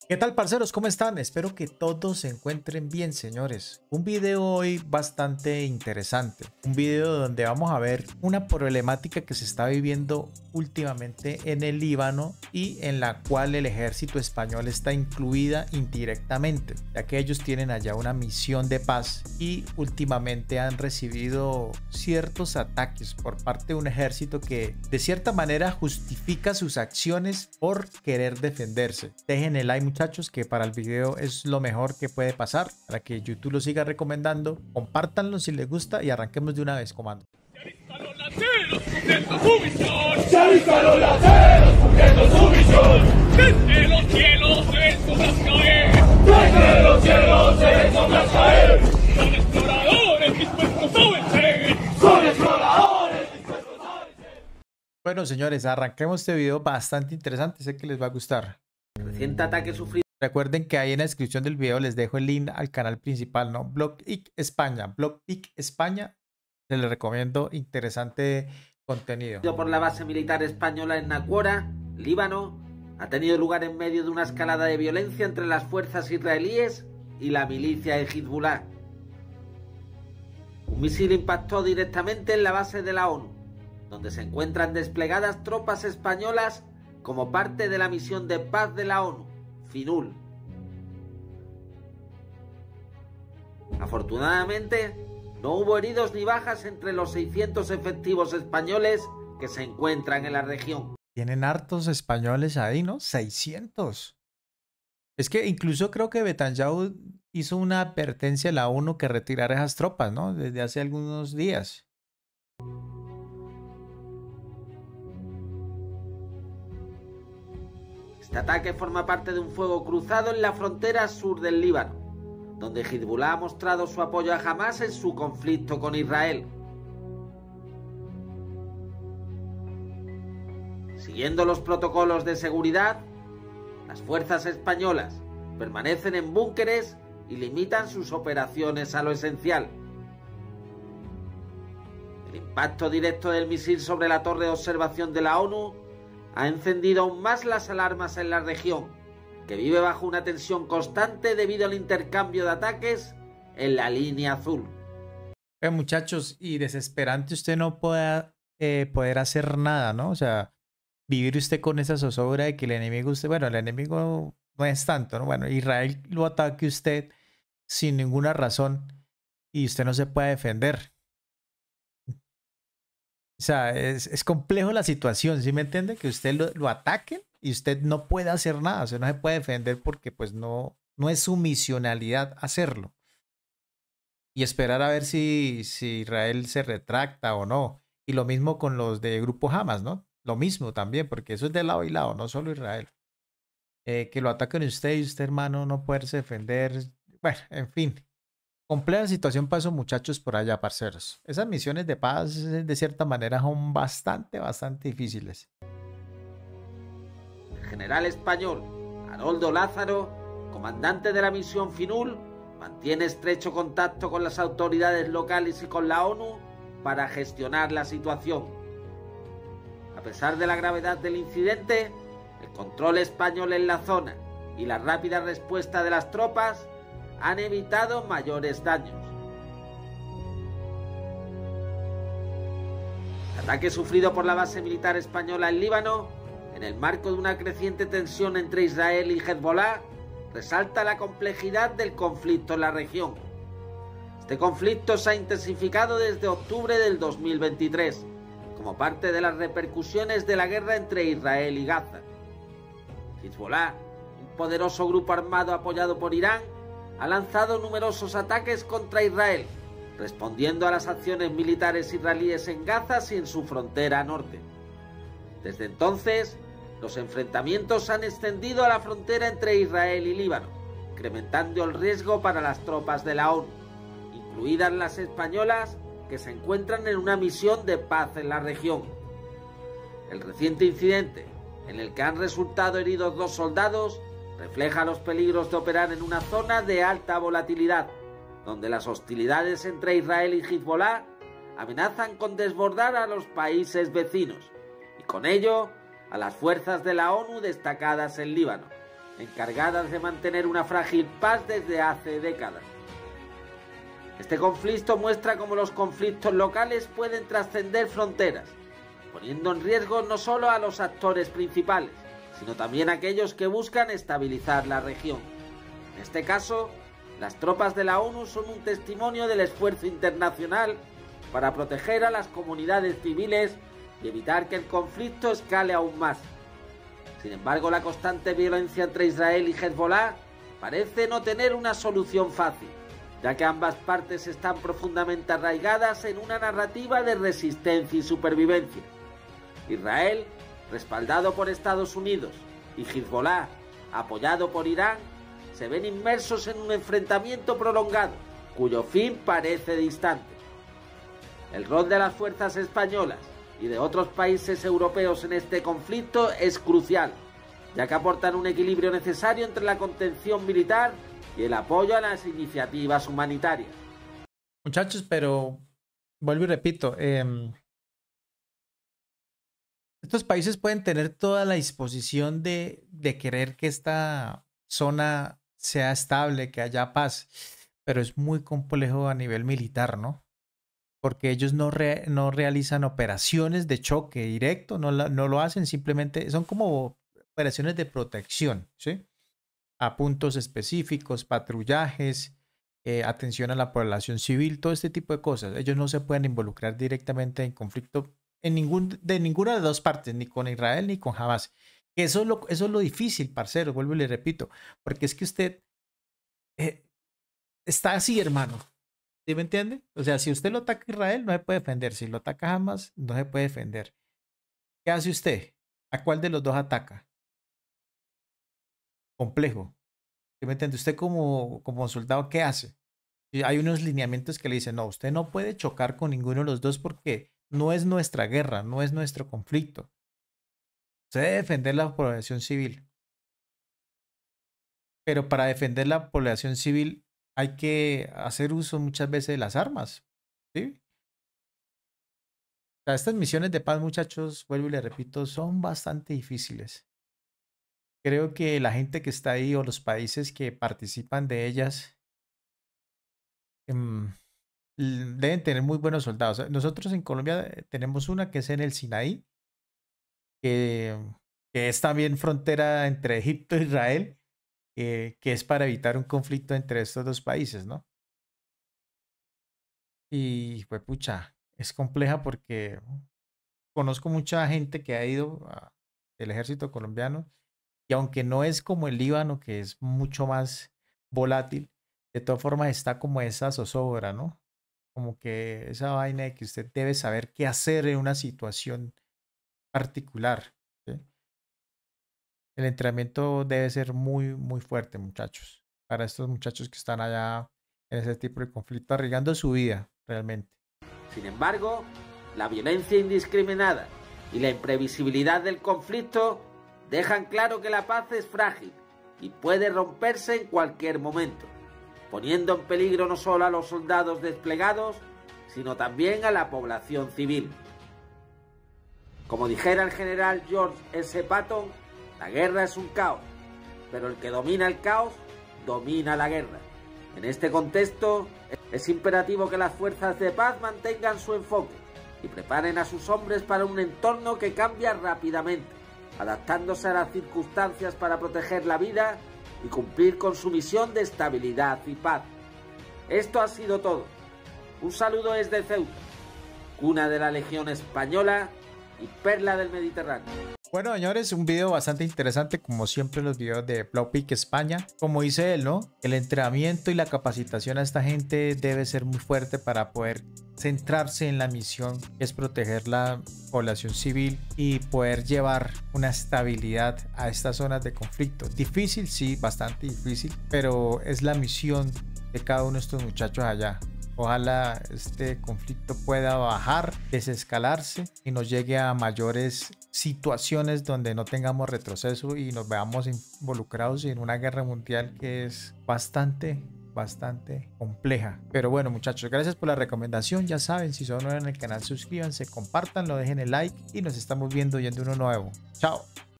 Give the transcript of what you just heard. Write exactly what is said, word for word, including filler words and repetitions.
¿Qué tal, parceros? ¿Cómo están? Espero que todos se encuentren bien, señores. Un video hoy bastante interesante. Un video donde vamos a ver una problemática que se está viviendo últimamente en el Líbano y en la cual el ejército español está incluida indirectamente, ya que ellos tienen allá una misión de paz y últimamente han recibido ciertos ataques por parte de un ejército que de cierta manera justifica sus acciones por querer defenderse. Dejen el like, muchachos, que para el video es lo mejor que puede pasar para que YouTube lo siga recomendando. Compártanlo si les gusta y arranquemos de una vez, comando. Se avistan los lanceros cumpliendo su misión. Desde los cielos se ven sombras caer. Desde los cielos se ven sombras caer. Son exploradores dispuestos a vencer. Son exploradores dispuestos a vencer. Bueno, señores, arranquemos este video bastante interesante. Sé que les va a gustar. Reciente ataque sufrido. Recuerden que ahí en la descripción del video les dejo el link al canal principal, ¿no? BlogTik España. BlogTik España. Se les recomiendo interesante contenido. Por la base militar española en Naquora, Líbano, ha tenido lugar en medio de una escalada de violencia entre las fuerzas israelíes y la milicia de Hezbollah. Un misil impactó directamente en la base de la ONU, donde se encuentran desplegadas tropas españolas como parte de la misión de paz de la ONU, FINUL. Afortunadamente, no hubo heridos ni bajas entre los seiscientos efectivos españoles que se encuentran en la región. Tienen hartos españoles ahí, ¿no? seiscientos. Es que incluso creo que Netanyahu hizo una advertencia a la ONU que retirara esas tropas, ¿no? Desde hace algunos días. Este ataque forma parte de un fuego cruzado en la frontera sur del Líbano, donde Hezbollah ha mostrado su apoyo a Hamas en su conflicto con Israel. Siguiendo los protocolos de seguridad, las fuerzas españolas permanecen en búnkeres y limitan sus operaciones a lo esencial. El impacto directo del misil sobre la torre de observación de la ONU ha encendido aún más las alarmas en la región, que vive bajo una tensión constante debido al intercambio de ataques en la línea azul. Eh, muchachos, y desesperante usted no pueda eh, poder hacer nada, ¿no? O sea, vivir usted con esa zozobra de que el enemigo, usted, bueno, el enemigo no es tanto, ¿no? Bueno, Israel lo ataque usted sin ninguna razón y usted no se puede defender. O sea, es, es complejo la situación, ¿sí me entiende? Que usted lo, lo ataquen y usted no puede hacer nada, o sea, no se puede defender porque pues no, no es su misionalidad hacerlo. Y esperar a ver si, si Israel se retracta o no. Y lo mismo con los de Grupo Hamas, ¿no? Lo mismo también, porque eso es de lado y lado, no solo Israel. Eh, que lo ataquen usted y usted, hermano, no poderse defender. Bueno, en fin. Compleja situación para esos muchachos por allá, parceros. Esas misiones de paz, de cierta manera, son bastante, bastante difíciles. El general español Haroldo Lázaro, comandante de la misión FINUL, mantiene estrecho contacto con las autoridades locales y con la ONU para gestionar la situación. A pesar de la gravedad del incidente, el control español en la zona y la rápida respuesta de las tropas han evitado mayores daños. El ataque sufrido por la base militar española en Líbano, en el marco de una creciente tensión entre Israel y Hezbollah, resalta la complejidad del conflicto en la región. Este conflicto se ha intensificado desde octubre del dos mil veintitrés, como parte de las repercusiones de la guerra entre Israel y Gaza. Hezbollah, un poderoso grupo armado apoyado por Irán, ha lanzado numerosos ataques contra Israel, respondiendo a las acciones militares israelíes en Gaza y en su frontera norte. Desde entonces, los enfrentamientos se han extendido a la frontera entre Israel y Líbano, incrementando el riesgo para las tropas de la ONU, incluidas las españolas que se encuentran en una misión de paz en la región. El reciente incidente, en el que han resultado heridos dos soldados, refleja los peligros de operar en una zona de alta volatilidad, donde las hostilidades entre Israel y Hezbollah amenazan con desbordar a los países vecinos y con ello a las fuerzas de la ONU destacadas en Líbano, encargadas de mantener una frágil paz desde hace décadas. Este conflicto muestra cómo los conflictos locales pueden trascender fronteras, poniendo en riesgo no solo a los actores principales, sino también a aquellos que buscan estabilizar la región. En este caso, las tropas de la ONU son un testimonio del esfuerzo internacional para proteger a las comunidades civiles y evitar que el conflicto escale aún más. Sin embargo, la constante violencia entre Israel y Hezbollah parece no tener una solución fácil, ya que ambas partes están profundamente arraigadas en una narrativa de resistencia y supervivencia. Israel, respaldado por Estados Unidos, y Hezbollah, apoyado por Irán, se ven inmersos en un enfrentamiento prolongado, cuyo fin parece distante. El rol de las fuerzas españolas y de otros países europeos en este conflicto es crucial, ya que aportan un equilibrio necesario entre la contención militar y el apoyo a las iniciativas humanitarias. Muchachos, pero vuelvo y repito, eh, estos países pueden tener toda la disposición de, de querer que esta zona sea estable, que haya paz, pero es muy complejo a nivel militar, ¿no? Porque ellos no, re, no realizan operaciones de choque directo, no, la, no lo hacen, simplemente son como operaciones de protección, ¿sí? A puntos específicos, patrullajes, eh, atención a la población civil, todo este tipo de cosas. Ellos no se pueden involucrar directamente en conflicto en ningún, de ninguna de las dos partes, ni con Israel ni con Hamas. Eso es lo, eso es lo difícil, parcero, vuelvo y le repito, porque es que usted eh, está así, hermano. ¿Sí me entiende? O sea, si usted lo ataca a Israel, no se puede defender. Si lo ataca a Hamas, no se puede defender. ¿Qué hace usted? ¿A cuál de los dos ataca? Complejo. ¿Sí me entiende? Usted como, como soldado, ¿qué hace? Hay unos lineamientos que le dicen, no, usted no puede chocar con ninguno de los dos porque no es nuestra guerra, no es nuestro conflicto. Usted debe defender la población civil. Pero para defender la población civil hay que hacer uso muchas veces de las armas. ¿Sí? O sea, estas misiones de paz, muchachos, vuelvo y le repito, son bastante difíciles. Creo que la gente que está ahí o los países que participan de ellas um, deben tener muy buenos soldados. Nosotros en Colombia tenemos una que es en el Sinaí, que, que es también frontera entre Egipto e Israel, eh, que es para evitar un conflicto entre estos dos países, ¿no? Y pues pucha, es compleja porque conozco mucha gente que ha ido al ejército colombiano y aunque no es como el Líbano, que es mucho más volátil, de todas formas está como esa zozobra, ¿no? Como que esa vaina de que usted debe saber qué hacer en una situación particular, ¿sí? El entrenamiento debe ser muy, muy fuerte, muchachos, para estos muchachos que están allá en ese tipo de conflicto, arriesgando su vida, realmente. Sin embargo, la violencia indiscriminada y la imprevisibilidad del conflicto dejan claro que la paz es frágil y puede romperse en cualquier momento, poniendo en peligro no solo a los soldados desplegados, sino también a la población civil. Como dijera el general George S. Patton, la guerra es un caos, pero el que domina el caos, domina la guerra. En este contexto, es imperativo que las fuerzas de paz mantengan su enfoque y preparen a sus hombres para un entorno que cambia rápidamente, adaptándose a las circunstancias para proteger la vida y cumplir con su misión de estabilidad y paz. Esto ha sido todo. Un saludo desde Ceuta, cuna de la Legión Española y perla del Mediterráneo. Bueno, señores, un video bastante interesante, como siempre los videos de Blaupick España. Como dice él, ¿no? El entrenamiento y la capacitación a esta gente debe ser muy fuerte para poder centrarse en la misión, que es proteger la población civil y poder llevar una estabilidad a estas zonas de conflicto. Difícil, sí, bastante difícil, pero es la misión de cada uno de estos muchachos allá. Ojalá este conflicto pueda bajar, desescalarse y nos llegue a mayores situaciones donde no tengamos retroceso y nos veamos involucrados en una guerra mundial que es bastante, bastante compleja. Pero bueno, muchachos, gracias por la recomendación. Ya saben, si son nuevos en el canal, suscríbanse, compartanlo, dejen el like y nos estamos viendo yendo uno nuevo. Chao.